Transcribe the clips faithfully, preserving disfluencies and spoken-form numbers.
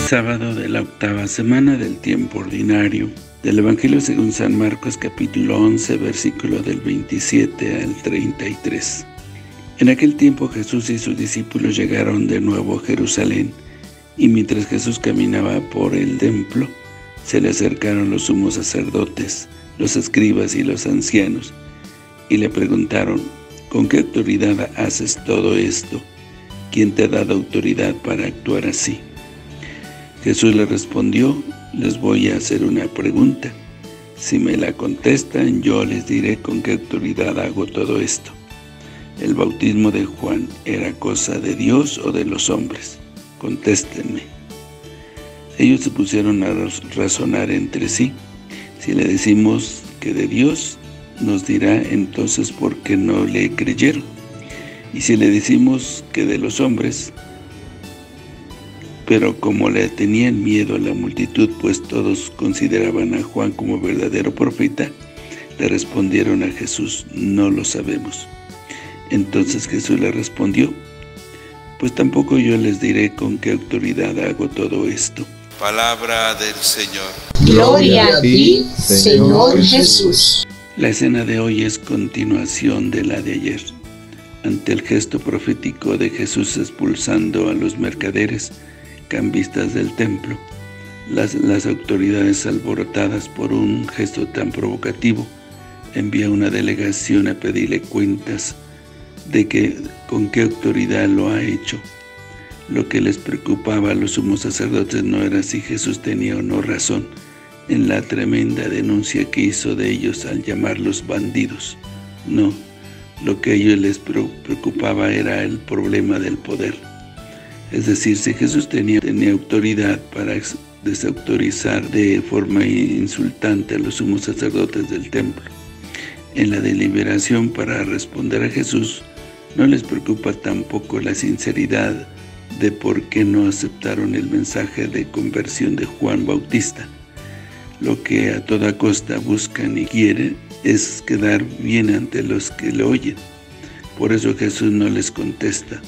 Sábado de la octava semana del tiempo ordinario. Del Evangelio según San Marcos, capítulo once, versículo del veintisiete al treinta y tres. En aquel tiempo Jesús y sus discípulos llegaron de nuevo a Jerusalén, y mientras Jesús caminaba por el templo, se le acercaron los sumos sacerdotes, los escribas y los ancianos, y le preguntaron: ¿con qué autoridad haces todo esto? ¿Quién te ha dado autoridad para actuar así? Jesús le respondió: les voy a hacer una pregunta. Si me la contestan, yo les diré con qué autoridad hago todo esto. ¿El bautismo de Juan era cosa de Dios o de los hombres? Contéstenme. Ellos se pusieron a razonar entre sí. Si le decimos que de Dios, nos dirá entonces por qué no le creyeron. Y si le decimos que de los hombres, pero como le tenían miedo a la multitud, pues todos consideraban a Juan como verdadero profeta, le respondieron a Jesús: no lo sabemos. Entonces Jesús le respondió: pues tampoco yo les diré con qué autoridad hago todo esto. Palabra del Señor. Gloria a ti, Señor Jesús. La escena de hoy es continuación de la de ayer. Ante el gesto profético de Jesús expulsando a los mercaderes, cambistas del templo, las, las autoridades, alborotadas por un gesto tan provocativo, envía una delegación a pedirle cuentas de que con qué autoridad lo ha hecho. Lo que les preocupaba a los sumos sacerdotes no era si Jesús tenía o no razón en la tremenda denuncia que hizo de ellos al llamarlos bandidos. No, lo que a ellos les preocupaba era el problema del poder. Es decir, si Jesús tenía, tenía autoridad para desautorizar de forma insultante a los sumos sacerdotes del templo, en la deliberación para responder a Jesús, no les preocupa tampoco la sinceridad de por qué no aceptaron el mensaje de conversión de Juan Bautista. Lo que a toda costa buscan y quieren es quedar bien ante los que le oyen. Por eso Jesús no les contesta.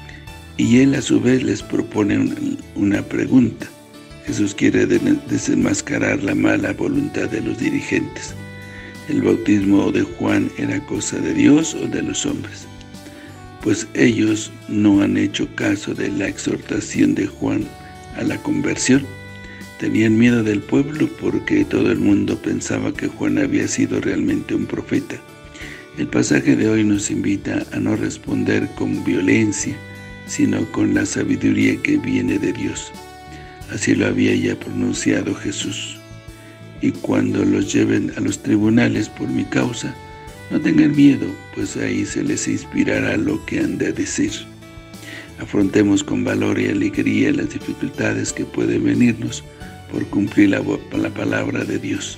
Y él a su vez les propone una pregunta. Jesús quiere desenmascarar la mala voluntad de los dirigentes. ¿El bautismo de Juan era cosa de Dios o de los hombres? Pues ellos no han hecho caso de la exhortación de Juan a la conversión. Tenían miedo del pueblo porque todo el mundo pensaba que Juan había sido realmente un profeta. El pasaje de hoy nos invita a no responder con violencia, sino con la sabiduría que viene de Dios. Así lo había ya pronunciado Jesús. Y cuando los lleven a los tribunales por mi causa, no tengan miedo, pues ahí se les inspirará lo que han de decir. Afrontemos con valor y alegría las dificultades que pueden venirnos por cumplir la, la palabra de Dios.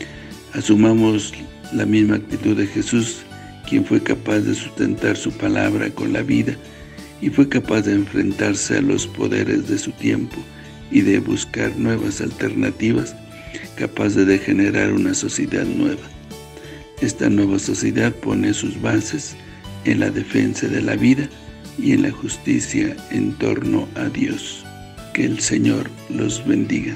Asumamos la misma actitud de Jesús, quien fue capaz de sustentar su palabra con la vida y fue capaz de enfrentarse a los poderes de su tiempo y de buscar nuevas alternativas, capaces de generar una sociedad nueva. Esta nueva sociedad pone sus bases en la defensa de la vida y en la justicia en torno a Dios. Que el Señor los bendiga.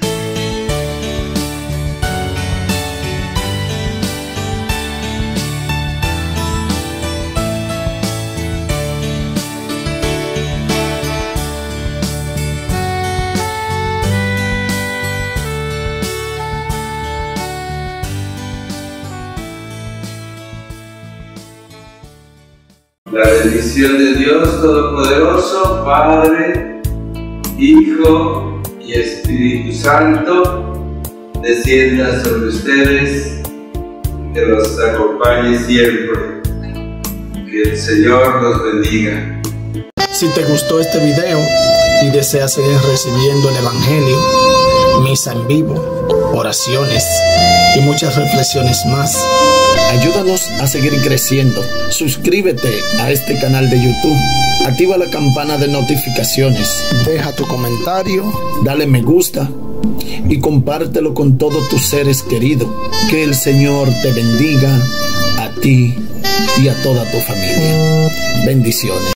La bendición de Dios Todopoderoso, Padre, Hijo y Espíritu Santo, descienda sobre ustedes, que los acompañe siempre. Que el Señor los bendiga. Si te gustó este video y deseas seguir recibiendo el Evangelio, misa en vivo, oraciones y muchas reflexiones más, ayúdanos a seguir creciendo. Suscríbete a este canal de YouTube, activa la campana de notificaciones, deja tu comentario, dale me gusta y compártelo con todos tus seres queridos. Que el Señor te bendiga a ti y a toda tu familia. Bendiciones.